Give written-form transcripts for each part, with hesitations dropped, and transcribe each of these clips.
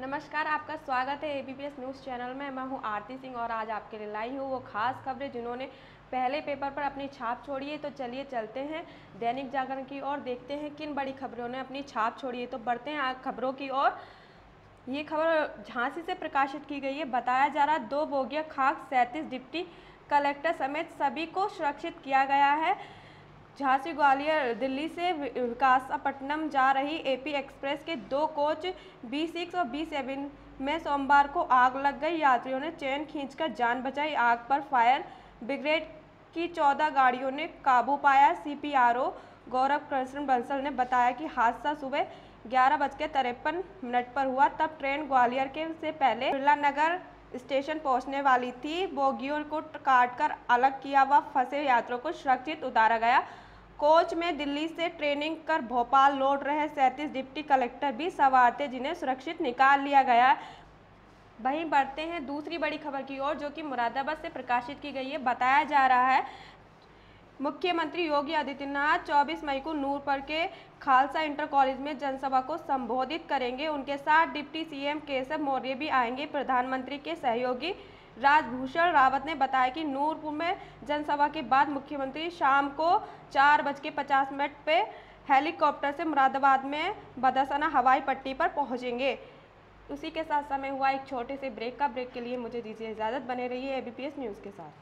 नमस्कार, आपका स्वागत है एबीपीएस न्यूज़ चैनल में। मैं हूं आरती सिंह और आज आपके लिए लाई हूं वो खास खबरें जिन्होंने पहले पेपर पर अपनी छाप छोड़ी है। तो चलिए चलते हैं दैनिक जागरण की ओर, देखते हैं किन बड़ी खबरों ने अपनी छाप छोड़ी है। तो बढ़ते हैं खबरों की ओर। ये खबर झांसी से प्रकाशित की गई है। बताया जा रहा 2 बोगियां खाक, 37 डिप्टी कलेक्टर समेत सभी को सुरक्षित किया गया है। झांसी ग्वालियर दिल्ली से विशाखापट्टनम जा रही एपी एक्सप्रेस के 2 कोच B6 और B7 में सोमवार को आग लग गई। यात्रियों ने चेन खींचकर जान बचाई। आग पर फायर ब्रिगेड की 14 गाड़ियों ने काबू पाया। CPRO गौरव कृष्ण बंसल ने बताया कि हादसा सुबह 11:53 पर हुआ। तब ट्रेन ग्वालियर के से पहले बिरला नगर स्टेशन पहुंचने वाली थी। बोगियों को काटकर अलग किया व फंसे यात्रियों को सुरक्षित उतारा गया। कोच में दिल्ली से ट्रेनिंग कर भोपाल लौट रहे 37 डिप्टी कलेक्टर भी सवार थे, जिन्हें सुरक्षित निकाल लिया गया। वहीं बढ़ते हैं दूसरी बड़ी खबर की ओर, जो कि मुरादाबाद से प्रकाशित की गई है। बताया जा रहा है मुख्यमंत्री योगी आदित्यनाथ 24 मई को नूरपुर के खालसा इंटर कॉलेज में जनसभा को संबोधित करेंगे। उनके साथ डिप्टी CM केशव मौर्य भी आएंगे। प्रधानमंत्री के सहयोगी राजभूषण रावत ने बताया कि नूरपुर में जनसभा के बाद मुख्यमंत्री शाम को 4:50 पे हेलीकॉप्टर से मुरादाबाद में बदसना हवाई पट्टी पर पहुंचेंगे। उसी के साथ समय हुआ एक छोटे से ब्रेक का। ब्रेक के लिए मुझे दीजिए इजाजत। बने रहिए एबीपीएस न्यूज़ के साथ।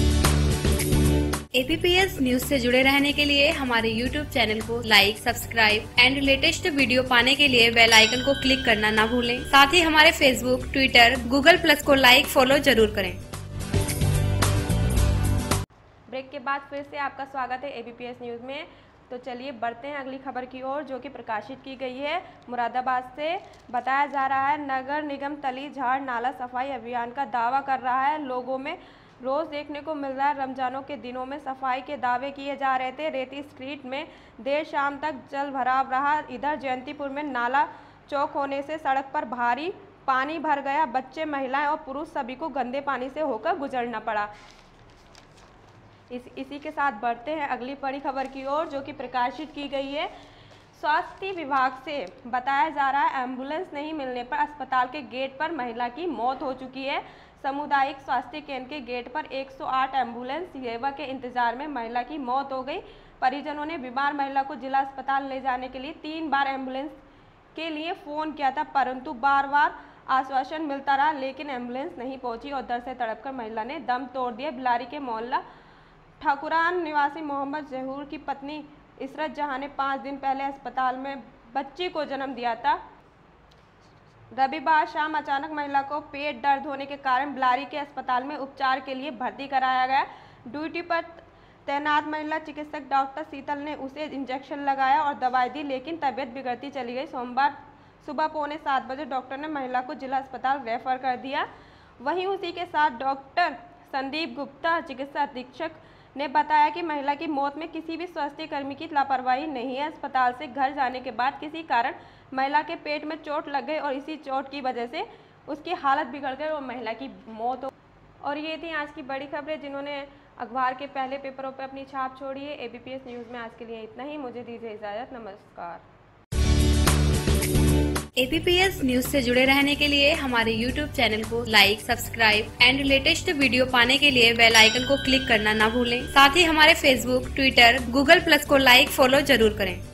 एबीपीएस न्यूज से जुड़े रहने के लिए हमारे यूट्यूब चैनल को like, subscribe and latest video पाने के लिए बेल आइकन को क्लिक करना ना भूलें। साथ ही हमारे फेसबुक, ट्विटर, गूगल प्लस को लाइक, फॉलो जरूर करें। ब्रेक के बाद फिर से आपका स्वागत है एबीपीएस न्यूज़ में। तो चलिए बढ़ते हैं अगली खबर की ओर, जो कि प्रकाशित की गई है मुरादाबाद से। बताया जा रहा है नगर निगम तली झाड़ नाला सफाई अभियान का दावा कर रहा है। लोगों में रोज देखने को मिल रहा है। रमजानों के दिनों में सफाई के दावे किए जा रहे थे। रेती स्ट्रीट में देर शाम तक जल भराव रहा। इधर जयंतीपुर में नाला चौक होने से सड़क पर भारी पानी भर गया। बच्चे, महिलाएं और पुरुष सभी को गंदे पानी से होकर गुजरना पड़ा। इसी के साथ बढ़ते हैं अगली बड़ी खबर की ओर, जो कि प्रकाशित की गई है स्वास्थ्य विभाग से। बताया जा रहा है एम्बुलेंस नहीं मिलने पर अस्पताल के गेट पर महिला की मौत हो चुकी है। सामुदायिक स्वास्थ्य केंद्र के गेट पर 108 एम्बुलेंस सेवा के इंतजार में महिला की मौत हो गई। परिजनों ने बीमार महिला को जिला अस्पताल ले जाने के लिए 3 बार एम्बुलेंस के लिए फ़ोन किया था, परंतु बार बार आश्वासन मिलता रहा, लेकिन एम्बुलेंस नहीं पहुंची और दर्द से तड़पकर महिला ने दम तोड़ दिया। बिलारी के मोहल्ला ठाकुरान निवासी मोहम्मद जहूर की पत्नी इसरत जहां ने 5 दिन पहले अस्पताल में बच्ची को जन्म दिया था। रविवार शाम अचानक महिला को पेट दर्द होने के कारण बिलारी के अस्पताल में उपचार के लिए भर्ती कराया गया। ड्यूटी पर तैनात महिला चिकित्सक डॉक्टर शीतल ने उसे इंजेक्शन लगाया और दवाई दी, लेकिन तबीयत बिगड़ती चली गई। सोमवार सुबह 6:45 बजे डॉक्टर ने महिला को जिला अस्पताल रेफर कर दिया। वहीं उसी के साथ डॉक्टर संदीप गुप्ता, चिकित्सा अधीक्षक, ने बताया कि महिला की मौत में किसी भी स्वास्थ्य कर्मी की लापरवाही नहीं है। अस्पताल से घर जाने के बाद किसी कारण महिला के पेट में चोट लग गई और इसी चोट की वजह से उसकी हालत बिगड़ गई और महिला की मौत हो। और ये थी आज की बड़ी खबरें जिन्होंने अखबार के पहले पेपरों पर अपनी छाप छोड़ी है। एबीपीएस न्यूज़ में आज के लिए इतना ही। मुझे दीजिए इजाज़त। नमस्कार। एबीपीएस न्यूज से जुड़े रहने के लिए हमारे यूट्यूब चैनल को like, subscribe and latest video पाने के लिए बेल आइकन को क्लिक करना ना भूलें। साथ ही हमारे फेसबुक, ट्विटर, गूगल प्लस को लाइक, फॉलो जरूर करें।